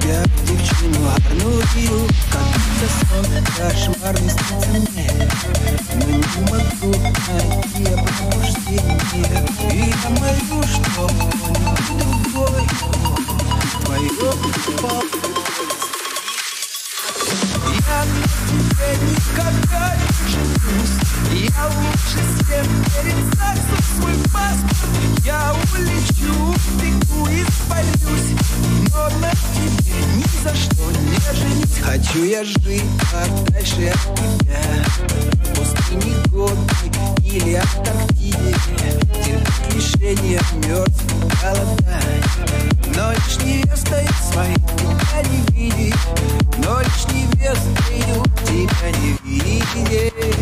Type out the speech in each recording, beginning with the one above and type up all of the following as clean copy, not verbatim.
тебя, девчину гарную, как-то сон кошмарный снится мне. Но не могу найти пробуждение. И я молю, что понял другой твое пол. Я на тебе никогда не женюсь. Я лучше съем перед сексом свой паспорт. Я улечу, бегу и спалюсь, но на тебе ни за что не женюсь. Хочу я жить подальше от тебя, в пустыне Гоби или Антарктиде, терпеть лишения, мерзнуть, голодать. Но лишь невеста из своих тебя не видит, но лишь невеста тебя не видит.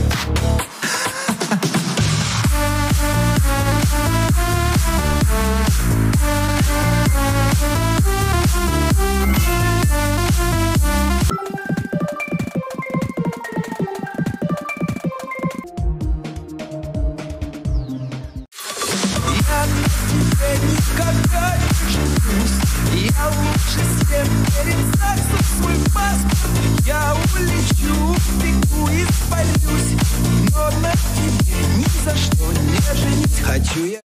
Я на тебе никогда не женюсь. Я лучше съем перед сексом свой паспорт. Я улечу, бегу и спалюсь, но на тебе ни за что не женюсь. Хочу я